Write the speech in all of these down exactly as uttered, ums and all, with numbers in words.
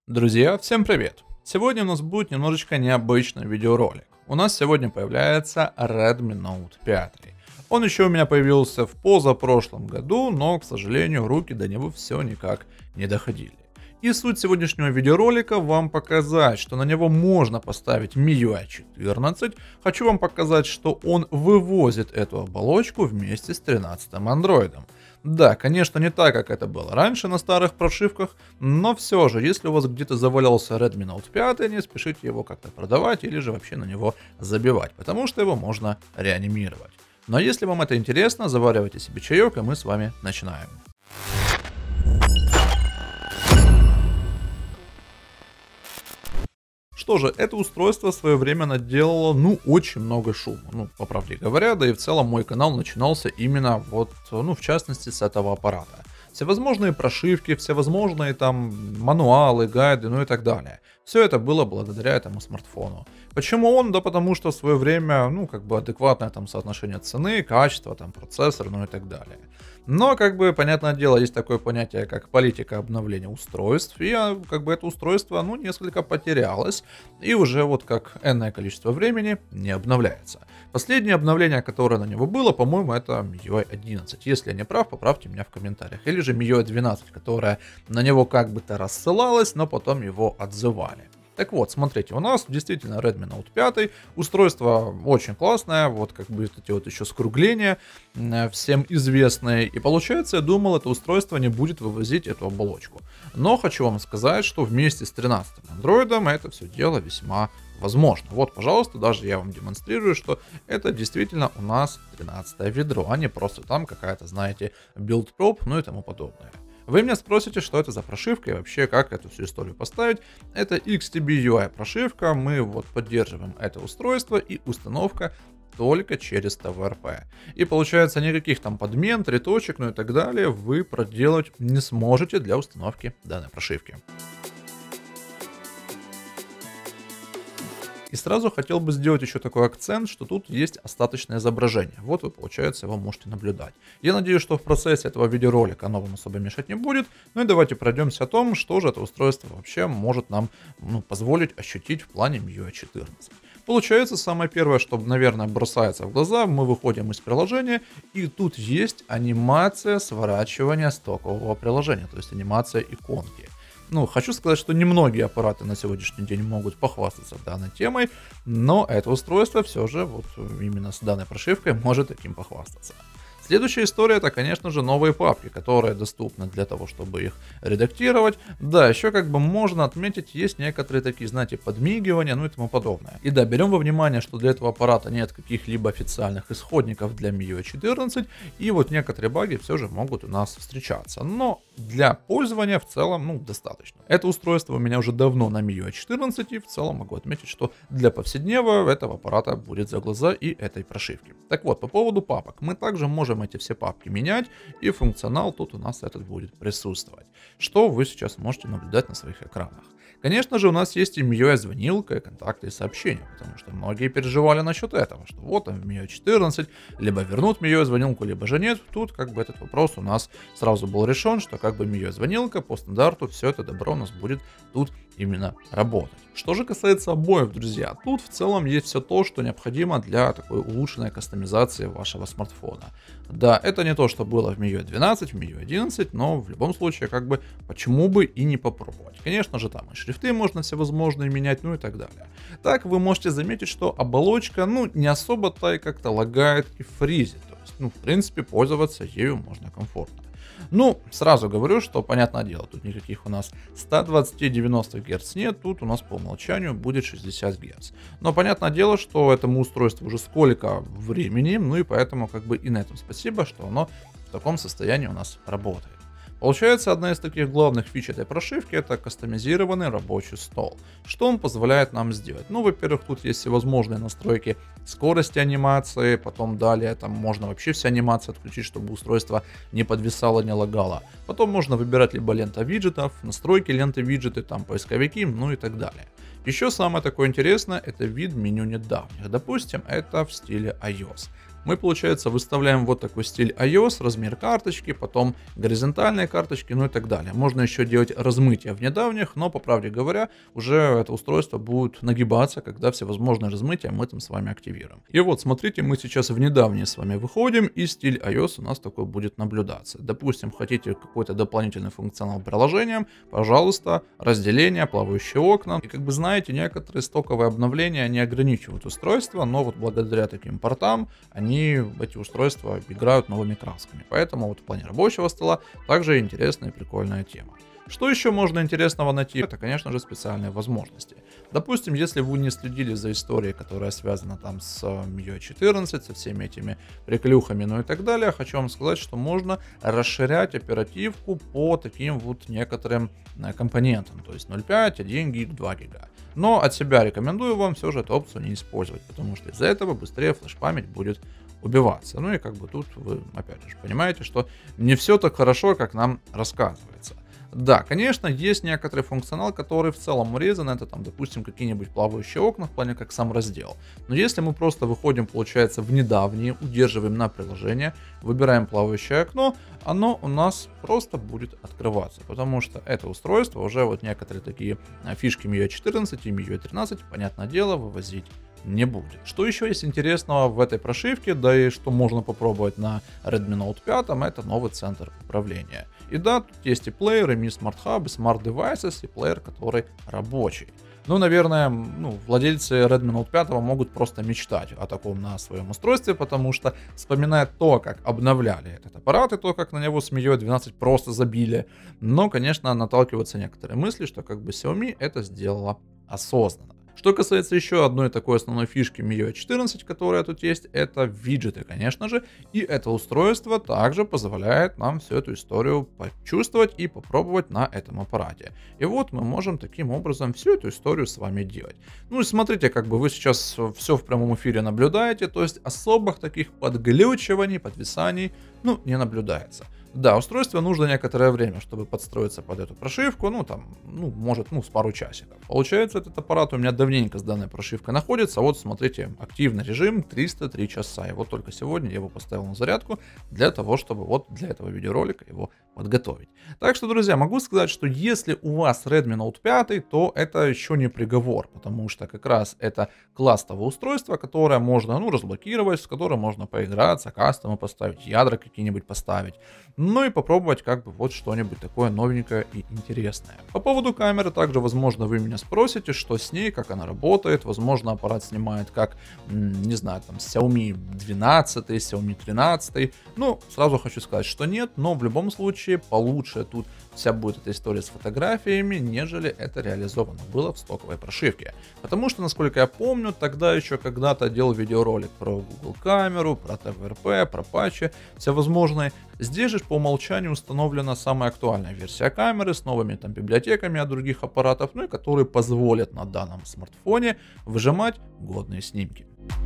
Друзья, всем привет! Сегодня у нас будет немножечко необычный видеоролик. У нас сегодня появляется Redmi Note пять. Он еще у меня появился в позапрошлом году, но, к сожалению, руки до него все никак не доходили. И суть сегодняшнего видеоролика вам показать, что на него можно поставить эм ай ю ай четырнадцать. Хочу вам показать, что он вывозит эту оболочку вместе с тринадцатым андроидом. Да, конечно, не так, как это было раньше на старых прошивках, но все же, если у вас где-то завалялся Redmi Note пять, не спешите его как-то продавать или же вообще на него забивать, потому что его можно реанимировать. Но если вам это интересно, заваривайте себе чаек, и мы с вами начинаем. Что же, это устройство в свое время наделало, ну, очень много шума, ну, по правде говоря, да и в целом мой канал начинался именно вот, ну, в частности, с этого аппарата. Всевозможные прошивки, всевозможные там мануалы, гайды, ну и так далее. Все это было благодаря этому смартфону. Почему он? Да потому что в свое время, ну, как бы адекватное там соотношение цены, качества, там, процессор, ну и так далее. Но, как бы, понятное дело, есть такое понятие, как политика обновления устройств, и, как бы, это устройство, ну, несколько потерялось, и уже вот как энное количество времени не обновляется. Последнее обновление, которое на него было, по-моему, это эм ай ю ай одиннадцать. Если я не прав, поправьте меня в комментариях. Или же эм ай ю ай двенадцать, которое на него как бы-то рассылалось, но потом его отзывали. Так вот, смотрите, у нас действительно Redmi Note пять, устройство очень классное, вот как бы эти вот еще скругления, всем известные. И получается, я думал, это устройство не будет вывозить эту оболочку. Но хочу вам сказать, что вместе с тринадцатым андроидом это все дело весьма возможно. Вот, пожалуйста, даже я вам демонстрирую, что это действительно у нас тринадцатое ведро, а не просто там какая-то, знаете, билд-проб, ну и тому подобное. Вы меня спросите, что это за прошивка и вообще как эту всю историю поставить. Это икс ти би ю ай прошивка, мы вот поддерживаем это устройство и установка только через тэ вэ эр пэ. И получается, никаких там подмен, триточек, ну и так далее вы проделать не сможете для установки данной прошивки. И сразу хотел бы сделать еще такой акцент, что тут есть остаточное изображение. Вот вы, получается, его можете наблюдать. Я надеюсь, что в процессе этого видеоролика оно вам особо мешать не будет. Ну и давайте пройдемся о том, что же это устройство вообще может нам, ну, позволить ощутить в плане эм ай ю ай четырнадцать. Получается, самое первое, что, наверное, бросается в глаза, мы выходим из приложения, и тут есть анимация сворачивания стокового приложения, то есть анимация иконки. Ну, хочу сказать, что немногие аппараты на сегодняшний день могут похвастаться данной темой, но это устройство все же вот именно с данной прошивкой может таким похвастаться. Следующая история — это, конечно же, новые папки, которые доступны для того, чтобы их редактировать. Да, еще как бы можно отметить, есть некоторые такие, знаете, подмигивания, ну и тому подобное. И да, берем во внимание, что для этого аппарата нет каких-либо официальных исходников для эм ай ю ай четырнадцать, и вот некоторые баги все же могут у нас встречаться. Но для пользования в целом, ну, достаточно. Это устройство у меня уже давно на эм ай ю ай четырнадцать, и в целом могу отметить, что для повседневного этого аппарата будет за глаза и этой прошивки. Так вот, по поводу папок. Мы также можем эти все папки менять, и функционал тут у нас этот будет присутствовать, что вы сейчас можете наблюдать на своих экранах. Конечно же, у нас есть эм ай ю ай звонилка, и контакты и сообщения, потому что многие переживали насчет этого, что вот там эм ай ю ай четырнадцать, либо вернут эм ай ю ай звонилку, либо же нет. Тут как бы этот вопрос у нас сразу был решен, что как бы эм ай ю ай звонилка по стандарту, все это добро у нас будет тут именно работать. Что же касается обоев, друзья, тут в целом есть все то, что необходимо для такой улучшенной кастомизации вашего смартфона. Да, это не то, что было в эм ай ю ай двенадцать, в эм ай ю ай одиннадцать, но в любом случае, как бы, почему бы и не попробовать. Конечно же, там и шрифты можно всевозможные менять, ну и так далее. Так вы можете заметить, что оболочка, ну, не особо-то и как-то лагает и фризит. То есть, ну, в принципе, пользоваться ею можно комфортно. Ну, сразу говорю, что, понятное дело, тут никаких у нас ста двадцати девяноста Гц нет, тут у нас по умолчанию будет шестьдесят Гц. Но понятное дело, что этому устройству уже сколько времени, ну и поэтому как бы и на этом спасибо, что оно в таком состоянии у нас работает. Получается, одна из таких главных фич этой прошивки — это кастомизированный рабочий стол. Что он позволяет нам сделать? Ну, во-первых, тут есть всевозможные настройки скорости анимации, потом далее там можно вообще все анимации отключить, чтобы устройство не подвисало, не лагало. Потом можно выбирать либо лента виджетов, настройки ленты виджеты, там поисковики, ну и так далее. Еще самое такое интересное — это вид меню недавних. Допустим, это в стиле iOS. мы, получается, выставляем вот такой стиль iOS, размер карточки, потом горизонтальные карточки, ну и так далее. Можно еще делать размытие в недавних, но, по правде говоря, уже это устройство будет нагибаться, когда всевозможные размытия мы там с вами активируем. И вот, смотрите, мы сейчас в недавние с вами выходим, и стиль iOS у нас такой будет наблюдаться. Допустим, хотите какой-то дополнительный функционал приложением, пожалуйста, разделение, плавающие окна. И как бы знаете, некоторые стоковые обновления, они ограничивают устройство, но вот благодаря таким портам, они, эти устройства, играют новыми красками. Поэтому вот в плане рабочего стола также интересная и прикольная тема. Что еще можно интересного найти? Это, конечно же, специальные возможности. Допустим, если вы не следили за историей, которая связана там с эм ю ай четырнадцать, со всеми этими приклюхами, ну и так далее, хочу вам сказать, что можно расширять оперативку по таким вот некоторым компонентам, то есть ноль целых пять, один гиг, два гига. Но от себя рекомендую вам все же эту опцию не использовать, потому что из-за этого быстрее флеш-память будет убиваться. Ну и как бы тут вы, опять же, понимаете, что не все так хорошо, как нам рассказывается. Да, конечно, есть некоторый функционал, который в целом урезан, это там, допустим, какие-нибудь плавающие окна, в плане как сам раздел. Но если мы просто выходим, получается, в недавние, удерживаем на приложение, выбираем плавающее окно, оно у нас просто будет открываться, потому что это устройство уже вот некоторые такие фишки эм ю ай четырнадцать и эм ю ай тринадцать, понятное дело, вывозить не будет. Что еще есть интересного в этой прошивке, да и что можно попробовать на Redmi Note пять, это новый центр управления. И да, тут есть и плеер, и Mi Smart Hub, и Smart Devices, и плеер, который рабочий. Ну, наверное, ну, владельцы Redmi Note пять могут просто мечтать о таком на своем устройстве, потому что, вспоминая то, как обновляли этот аппарат, и то, как на него с эм ю ай двенадцать просто забили, но, конечно, наталкиваются некоторые мысли, что как бы Xiaomi это сделала осознанно. Что касается еще одной такой основной фишки эм ю ай четырнадцать, которая тут есть, это виджеты, конечно же. И это устройство также позволяет нам всю эту историю почувствовать и попробовать на этом аппарате. И вот мы можем таким образом всю эту историю с вами делать. Ну и смотрите, как бы вы сейчас все в прямом эфире наблюдаете, то есть особых таких подглючиваний, подвисаний, ну, не наблюдается. Да, устройству нужно некоторое время, чтобы подстроиться под эту прошивку, ну там, ну может, ну с пару часиков. Получается, этот аппарат у меня давненько с данной прошивкой находится, вот смотрите, активный режим триста три часа, и вот только сегодня я его поставил на зарядку для того, чтобы вот для этого видеоролика его подготовить. Так что, друзья, могу сказать, что если у вас Redmi Note пять, то это еще не приговор, потому что как раз это классовое устройство, которое можно, ну, разблокировать, с которым можно поиграться, кастомы поставить, ядра какие-нибудь поставить. Ну и попробовать как бы вот что-нибудь такое новенькое и интересное. По поводу камеры также, возможно, вы меня спросите, что с ней, как она работает. Возможно, аппарат снимает как, не знаю, там Xiaomi двенадцать, Xiaomi тринадцать. Ну, сразу хочу сказать, что нет, но в любом случае получше тут вся будет эта история с фотографиями, нежели это реализовано было в стоковой прошивке. Потому что, насколько я помню, тогда еще когда-то делал видеоролик про Google камеру, про тэ вэ эр пэ, про патчи, всевозможные. Здесь же по умолчанию установлена самая актуальная версия камеры с новыми там библиотеками от других аппаратов, ну и которые позволят на данном смартфоне выжимать годные снимки.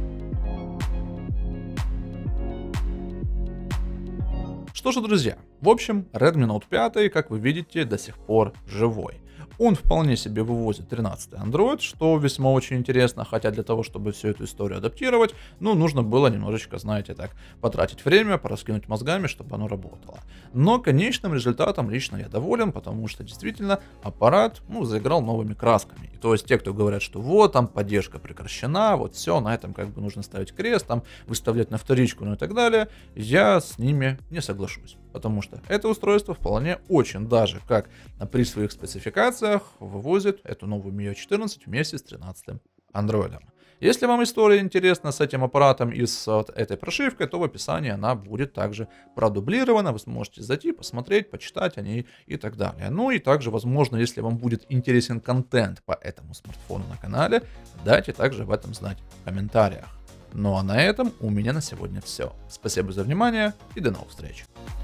Что же, друзья, в общем, Redmi Note пять, как вы видите, до сих пор живой. Он вполне себе вывозит тринадцатый Android, что весьма очень интересно, хотя для того, чтобы всю эту историю адаптировать, ну, нужно было немножечко, знаете, так, потратить время, пораскинуть мозгами, чтобы оно работало. Но конечным результатом лично я доволен, потому что действительно аппарат, ну, заиграл новыми красками. И то есть те, кто говорят, что вот, там поддержка прекращена, вот все, на этом как бы нужно ставить крест, там выставлять на вторичку, ну и так далее, я с ними не соглашусь. Потому что это устройство вполне очень даже как при своих спецификациях вывозит эту новую эм ю ай четырнадцать вместе с тринадцатым Android. Если вам история интересна с этим аппаратом и с вот этой прошивкой, то в описании она будет также продублирована. Вы сможете зайти, посмотреть, почитать о ней и так далее. Ну и также, возможно, если вам будет интересен контент по этому смартфону на канале, дайте также об этом знать в комментариях. Ну а на этом у меня на сегодня все. Спасибо за внимание и до новых встреч.